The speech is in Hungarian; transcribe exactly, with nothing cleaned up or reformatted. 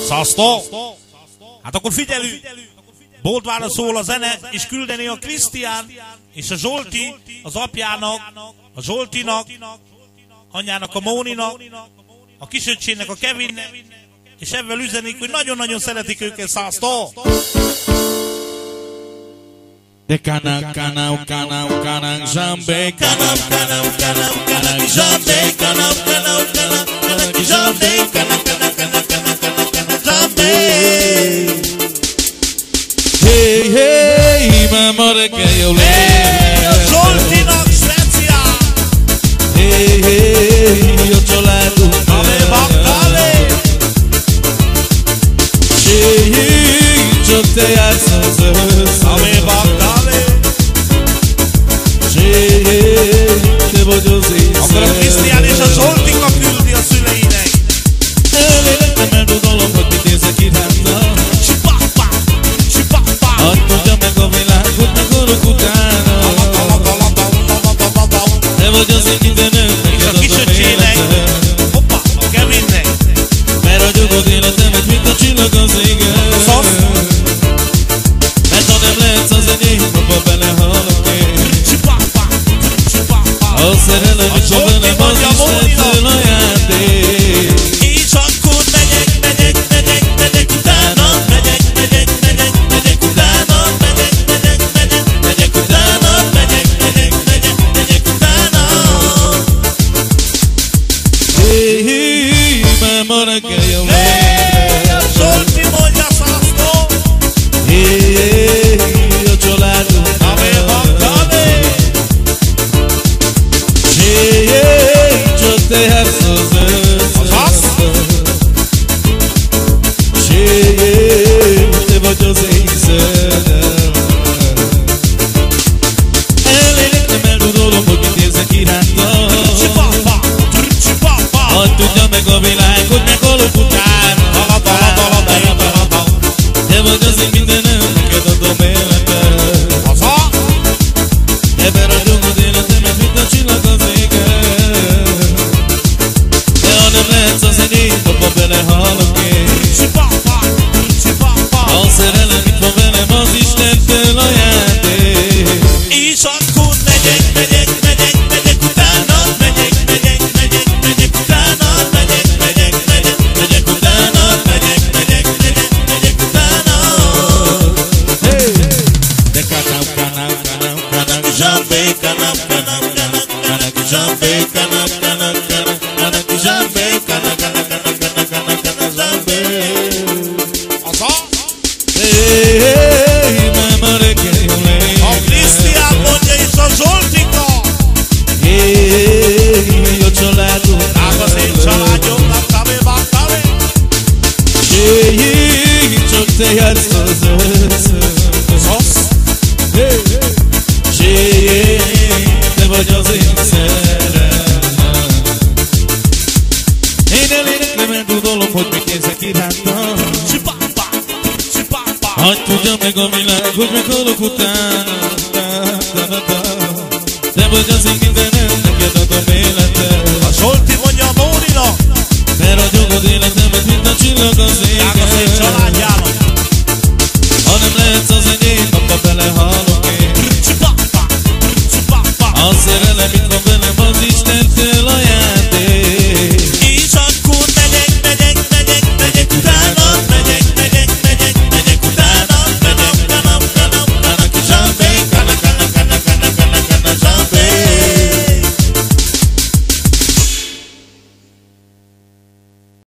Szasztó? Hát akkor figyelünk! Boldvára szól a zene, és küldeni a Krisztián és a Zsolti az apjának, a Zsoltinak, anyjának a Móninak, a kisöccsének a Kevinnek, és ebben üzenik, hogy nagyon-nagyon szeretik őket. Szasztó! De canam, canam, canam, canam, jambe, canam, canam, canam, canam, jambe, canam, canam, canam, canam, jambe, canam, canam, canam, canam, canam, jambe. Hey, hey, mamore che io Hey, a Zsoltinak speciál! Hey, hey, io c'ho la luna. Ale, baktale! Hey, hey, c'ho te alzo, Ale, baktale! Hey, hey, te voglio sentire. Akkor a Krisztián és a Zsoltika küldi a szüleinek. Elértem el tudalom, hogy mit nézek iránta. Csipapá, csipapá. Hadd tudja meg a világot, meghalok utána. Te vagy az én mindenem, És a neked adom kisöccsének, életem. hoppá, a Kevinnek. Beragyogod életemet, mint a csillag az égen. Szasz. Mert ha nem lehetsz az enyém, abba belehalok én. Csipapá, csipapá. A szerelem is a velem az Istentől ajándék. És akkor megyek, megyek, megyek, megyek utána. Megyek, megyek, megyek, megyek utána. Megyek, megyek, megyek, megyek utána. Megyek, megyek, megyek, megyek utána. Hey, hey, mamma che io Hey, a Zsolti mondja Szasztó. Hey, hey, io c'ho la luna. Ave, baktale. Hey, hey, c'ho te alzo, Azaz? Hey, hey, te voglio sentire. Elértem el tudalom, hogy mit érzek iránta. Csipapá, csipapá. Hadd tudja meg a világ, hogy meghalok utána. Dala, dala, dala, dala, dala, dala. Te vagy az én mindenem, neked adom életem. Haza? Ebben ragyogod életemet, mint a csillag az égen. De ha nem lehetsz az enyém, abba belehalok én. Csipapá, csipapá. A szerelem itt van velem, az Istentől ajándék. És akkor megyek, megyek, megyek, megyek utána. Megyek, megyek, megyek, megyek utána. Megyek, megyek, megyek, megyek utána. Megyek, megyek, megyek, megyek utána. Hey! De canam, canam, canam, canam, jambe, canam, canam, canam, canam, jambe, canam, canam, canam, canam, jambe, canam, canam, canam, canam, canam, jambe. Haza? Hey, hey, mamma che io A Krisztián mondja és a Zsoltika. Hey, io c'ho la luna. Hát az én családom, baktale, baktale. Hey, hey, csak te jársz az Szasz? Hey, hey, te vagy az én szerelmem. Én eléneklem el tudalom, hogy mit érzek iránta. Csipapá, csipapá. Hadd tudja meg a világ, hogy meghalok utána. Te vagy az én minden